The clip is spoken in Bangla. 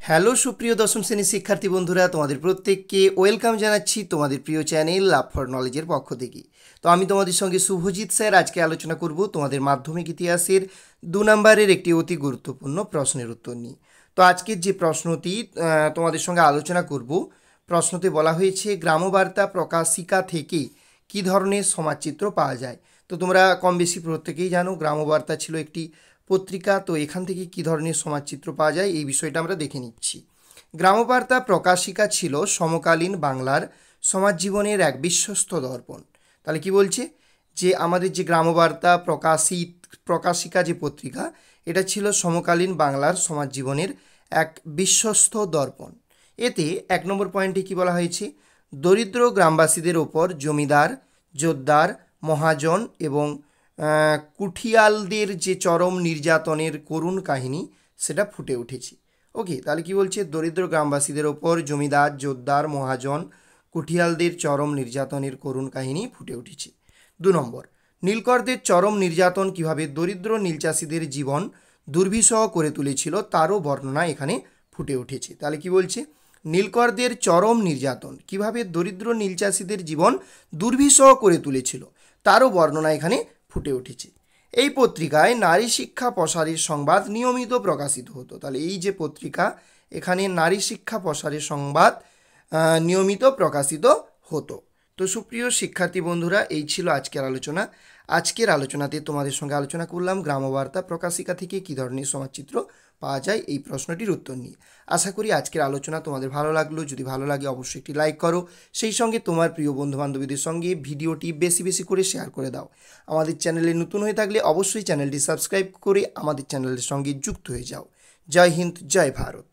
হ্যালো সুপ্রিয় দশম শ্রেণীর শিক্ষার্থী বন্ধুরা, তোমাদের প্রত্যেককে ওয়েলকাম জানাচ্ছি তোমাদের প্রিয় চ্যানেল লাভ ফর নলেজের পক্ষ থেকে। তো আমি তোমাদের সঙ্গে শুভজিৎ স্যার আজকে আলোচনা করব তোমাদের মাধ্যমিক ইতিহাসের 2 নম্বরের একটি অতি গুরুত্বপূর্ণ প্রশ্নের উত্তর নিয়ে। তো আজকের যে প্রশ্নটি তোমাদের সঙ্গে আলোচনা করব, প্রশ্নতে বলা হয়েছে গ্রামবার্তা প্রকাশিকা থেকে কী ধরনের সমাজচিত্র পাওয়া যায়। তো তোমরা কম বেশি প্রত্যেকেই জানো গ্রামবার্তা ছিল একটি পত্রিকা। তো এখান থেকে কী ধরনের সমাজচিত্র পাওয়া যায় এই বিষয়টা আমরা দেখে নিচ্ছি। গ্রামবার্তা প্রকাশিকা ছিল সমকালীন বাংলার সমাজ জীবনের এক বিশ্বস্ত দর্পণ। তাহলে কি বলছে যে আমাদের যে গ্রামবার্তা প্রকাশিকা যে পত্রিকা, এটা ছিল সমকালীন বাংলার সমাজ জীবনের এক বিশ্বস্ত দর্পণ। এতে 1 নম্বর পয়েন্টে কি বলা হয়েছে, দরিদ্র গ্রামবাসীদের ওপর জমিদার, জোতদার, মহাজন এবং কুঠিয়ালদের যে চরম নির্যাতনের করুণ কাহিনী সেটা ফুটে উঠেছে। ওকে, তাহলে কি বলছে, দরিদ্র গ্রামবাসীদের ওপর জমিদার, জোতদার, মহাজন, কুঠিয়ালদের চরম নির্যাতনের করুণ কাহিনী ফুটে উঠেছে। 2 নম্বর, নীলকরদের চরম নির্যাতন কিভাবে দরিদ্র নীলচাষীদের জীবন দুর্বিষহ করে তুলেছিল তারও বর্ণনা এখানে ফুটে উঠেছে। তাহলে কি বলছে, নীলকরদের চরম নির্যাতন কিভাবে দরিদ্র নীলচাষীদের জীবন দুর্বিষহ করে তুলেছিল তারও বর্ণনা এখানে ফুটে উঠেছে। এই পত্রিকায় নারী শিক্ষা প্রসারের সংবাদ নিয়মিত প্রকাশিত হতো। তাহলে এই যে পত্রিকা, এখানে নারী শিক্ষা প্রসারের সংবাদ নিয়মিত প্রকাশিত হতো। তো সুপ্রিয় শিক্ষার্থী বন্ধুরা, এই ছিল আজকের আলোচনা। আজকের আলোচনাতে তোমাদের সঙ্গে আলোচনা করলাম গ্রামবার্তা প্রকাশিকা থেকে কী ধরনের সমাজচিত্র পাওয়া যায় এই প্রশ্নটির উত্তর নিয়ে। আশা করি আজকের আলোচনা তোমাদের ভালো লাগলো। যদি ভালো লাগে অবশ্যই একটি লাইক করো, সেই সঙ্গে তোমার প্রিয় বন্ধুবান্ধবীদের সঙ্গে ভিডিওটি বেশি বেশি করে শেয়ার করে দাও। আমাদের চ্যানেলে নতুন হয়ে থাকলে অবশ্যই চ্যানেলটি সাবস্ক্রাইব করে আমাদের চ্যানেলের সঙ্গে যুক্ত হয়ে যাও। জয় হিন্দ, জয় ভারত।